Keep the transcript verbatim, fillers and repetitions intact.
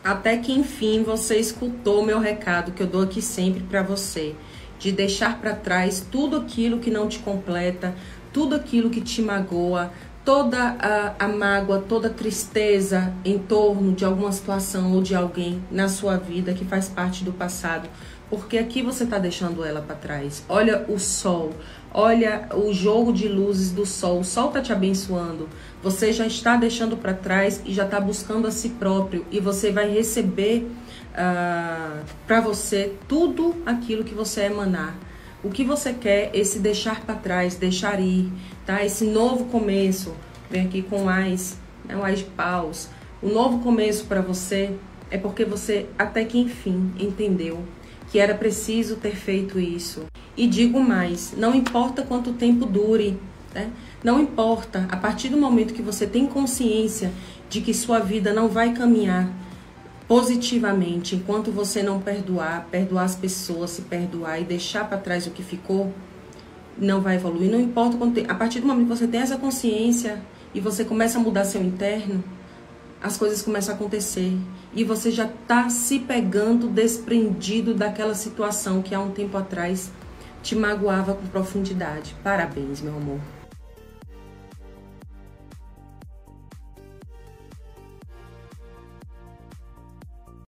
Até que enfim você escutou meu recado que eu dou aqui sempre para você, de deixar para trás tudo aquilo que não te completa, tudo aquilo que te magoa, toda a, a mágoa, toda a tristeza em torno de alguma situação ou de alguém na sua vida que faz parte do passado, porque aqui você está deixando ela para trás. Olha o sol, olha o jogo de luzes do sol, o sol está te abençoando, você já está deixando para trás e já está buscando a si próprio, e você vai receber uh, para você tudo aquilo que você emanar. O que você quer, esse deixar para trás, deixar ir, tá? Esse novo começo, vem aqui com mais, né, mais de paus. O novo começo para você é porque você até que enfim entendeu que era preciso ter feito isso. E digo mais, não importa quanto tempo dure, né? Não importa, a partir do momento que você tem consciência de que sua vida não vai caminhar positivamente, enquanto você não perdoar, perdoar as pessoas, se perdoar e deixar para trás o que ficou, não vai evoluir. Não importa quanto tempo, a partir do momento que você tem essa consciência e você começa a mudar seu interno, as coisas começam a acontecer e você já está se pegando desprendido daquela situação que há um tempo atrás te magoava com profundidade. Parabéns, meu amor.